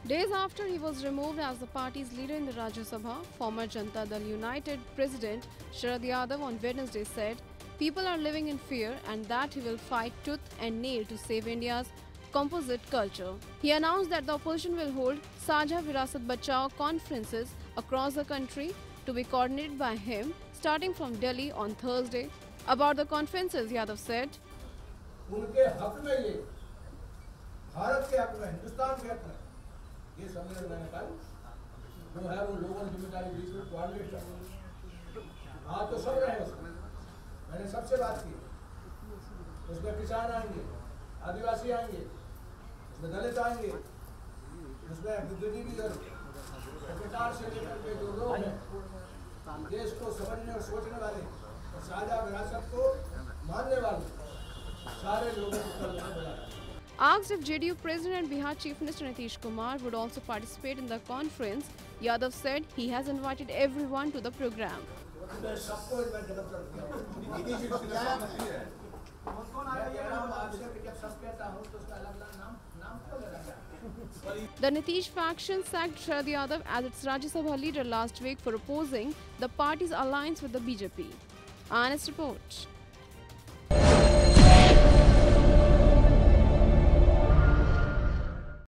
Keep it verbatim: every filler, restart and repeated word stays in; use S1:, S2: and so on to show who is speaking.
S1: Days after he was removed as the party's leader in the Rajya Sabha, former Janata Dal-United President Sharad Yadav on Wednesday said people are living in fear and that he will fight tooth and nail to save India's composite culture. He announced that the opposition will hold Saja Virasat Bachao conferences across the country to be coordinated by him starting from Delhi on Thursday. About the conferences, Yadav said,
S2: उनके हक में ये भारत के हक में हिंदुस्तान के हक में ये सम्मेलन मैंने कहा जो है वो लोगों की जिम्मेदारी बीच में कोऑर्डिनेट करना। हाँ तो सब रहे उसमें मैंने सबसे बात की उसमें किसान आएंगे, आदिवासी आएंगे, उसमें दलित आएंगे, उसमें बुद्धिजीवी सरकार से लेकर के जो लोग हैं देश को समझने और सोचने वाले और साझा विरासत को मानने वाले सारे लोगों को कल यहाँ बुलाया।
S1: Asked if J D U President and Bihar Chief Minister Nitish Kumar would also participate in the conference, Yadav said he has invited everyone to the program. The Nitish faction sacked Sharad Yadav as its Rajya Sabha leader last week for opposing the party's alliance with the B J P. Honest report.